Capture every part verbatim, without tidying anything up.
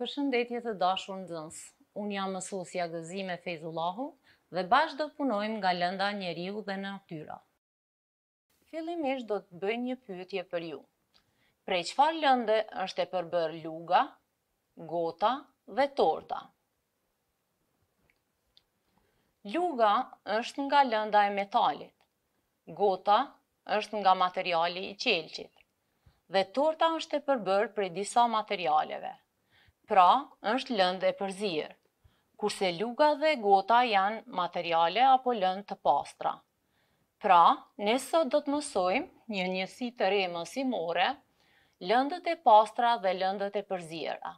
Përshëndetje të dashur nxënës. Unë jam mësuesja Gëzime Fejzullahu dhe bashkë do punojmë nga lënda njeriu dhe natyra. Fillimisht do të bëj një pyetje për ju. Prej çfarë lënde është e përbërë luga, gota dhe torta? Luga është nga lënda e metalit, gota është nga materiali i qelçit dhe torta është e përbërë prej disa materialeve. Pra, është lëndë e përzier, kurse luga dhe gota janë materiale apo lëndë të pastra. Pra, ne sot do të mësojmë një njësi të re mësimore, lëndët e pastra dhe lëndët e përziera.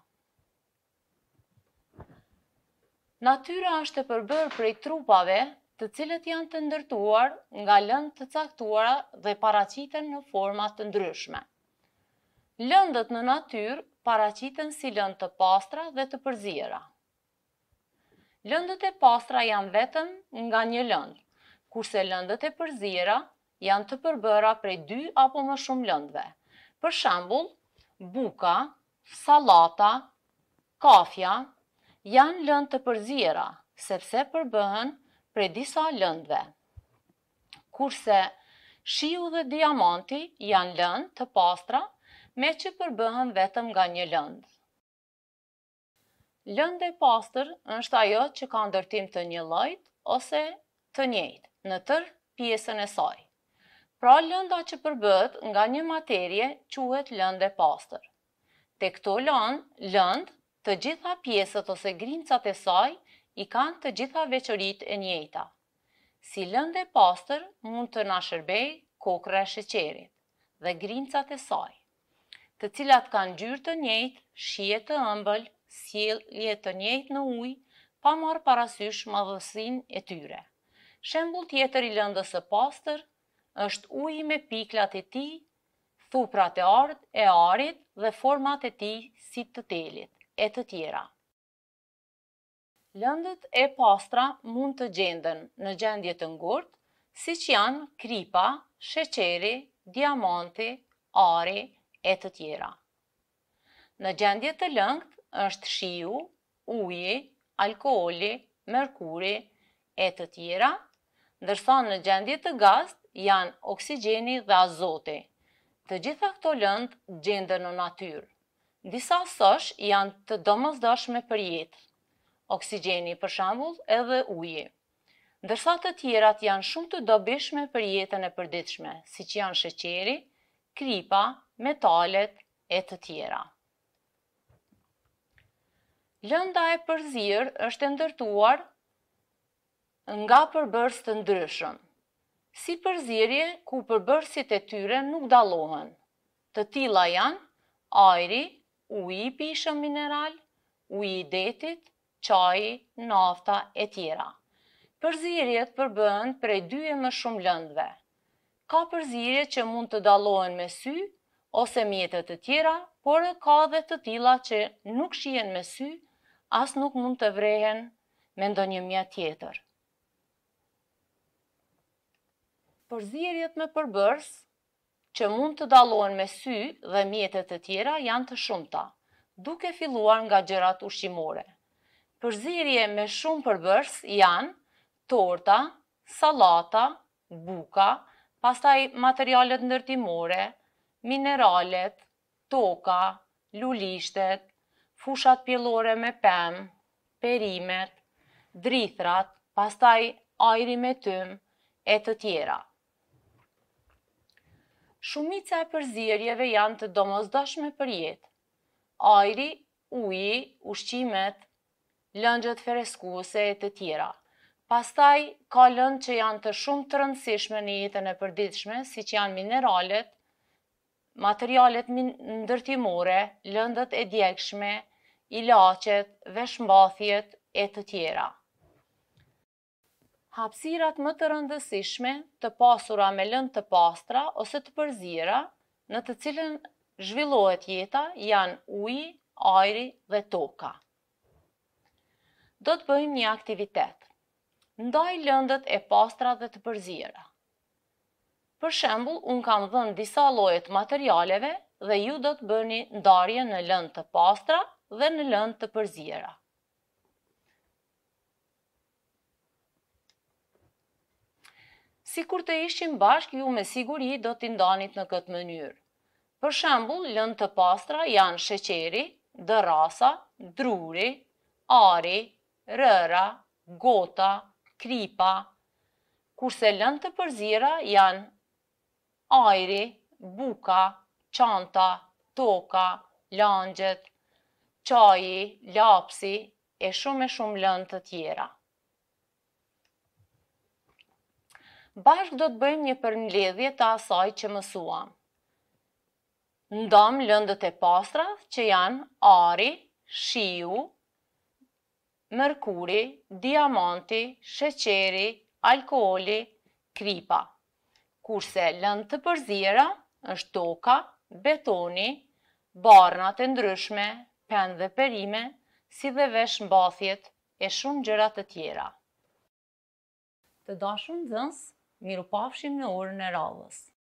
Natyra është e përbërë prej trupave, të cilët janë të ndërtuar nga lëndë të caktuara dhe paraqiten në forma të ndryshme. Lëndët në natyrë paraqiten si lëndë të pastra dhe të përziera. Lëndët e pastra janë vetëm nga një lëndë, kurse lëndët e përziera janë të përbëra prej dy apo më shumë lëndëve. Për shembull, buka, sallata, kafja janë lëndë të përziera, sepse përbëhen prej disa lëndëve. Kurse shiu dhe diamanti janë lëndë të pastra, me që përbëhen vetëm nga një lëndë. Lëndë e pastër është ajo që ka ndërtim të një llojit ose të njëjtë në tërë pjesën e saj. Pra lënda që përbëhet nga një materie quhet lëndë e pastër. Te këto lëndë, lëndë, të gjitha pjesët ose grimcat e saj i kanë të gjitha veçoritë e njëjta. Si lëndë e pastër mund të na shërbejë kokra e sheqerit dhe grimcat e saj, të cilat kanë ngjyrë të njëjtë, shije të ëmbël, sjellje të njëjtë në ujë, pa marrë parasysh madhësinë e tyre. Shembull tjetër i lëndës së pastër është uji me piklat e tij, thuprat e art e arit dhe format e tij si të telit, e të tjera. Lëndët e pastra mund të gjenden në gjendje të ngurtë, siç janë kripa, sheqeri, diamanti, ari, e të tjera. Në gjendje të lëngët është shiu, uji, alkooli, merkuri, e të tjera, ndërsa në gjendje të gazit janë oksigjeni dhe azoti. Të gjitha këto lëndë gjenden në natyrë. Disa sosh janë të domosdoshme për jetë, oksigjeni për shembull edhe uji, ndërsa të tjerat janë shumë të dobishme për jetën e përditshme, siç janë sheqeri, kripa, metalet, e të tjera. Lënda e përzier është e ndërtuar nga përbërës të ndryshëm, si përzierje ku përbërësit e tyre nuk dallohen. Të tilla janë ajri, uji i pishëm mineral, uji i detit, çaji, nafta, e tjera. Përzierjet përbëhen prej dy e më shumë lëndëve. Ka përzierje që mund të dallohen me sy ose mjete të tjera, por ka dhe të tilla që nuk shihen me sy, as nuk mund të vrehen me ndonjë mjet tjetër. Përzierjet me përbërës që mund të dallohen me sy dhe mjete të tjera janë të shumta, duke filluar nga gjërat ushqimore. Përzierje me shumë përbërës janë torta, sallata, buka, pastaj materialet ndërtimore, mineralet, toka, lulishtet, fushat pjellore me pemë, perimet, drithrat, pastaj ajri me tym, e të tjera. Shumica e përzierjeve janë të domosdoshme për jetë. Ajri, uji, ushqimet, lëngjët freskuese e të tjera. Pastaj ka lëndë që janë të shumë të rëndësishme në jetën e përditshme, siç janë mineralet, materialet ndërtimore, lëndët e djegshme, ilaqet, veshmbathjet, e të tjera. Hapësirat më të rëndësishme të pasura me lëndë të pastra ose të përziera, në të cilën zhvillohet jeta, janë uji, ajri dhe toka. Do të bëjmë një aktivitet. Ndaj lëndët e pastra dhe të përziera. Për shembull, unë kam dhënë disa lloje të materialeve dhe ju do të bëni ndarje në lëndë të pastra dhe në lëndë të përzira. Si kur të ishim bashk, ju me siguri do t'i ndanit në këtë mënyrë. Për shembull, lëndë të pastra janë sheqeri, dërrasa, druri, ari, rëra, gota, kripa, kurse lëndë të përzira janë ajri, buka, çanta, toka, langjet, çaji, lapsi e shumë e shumë lëndë të tjera. Bashk do të bëjmë një përmbledhje të asaj që mësuam. Ndam lëndët e pastra që janë ari, shiu, mërkuri, diamanti, sheqeri, alkooli, kripa. Kurse lëndë të përzira është toka, betoni, barnat e ndryshme, penë dhe perime, si dhe vesh mbathjet e shumë gjëra të tjera. Të dashur nxënës, mirupafshim në orën e radhës.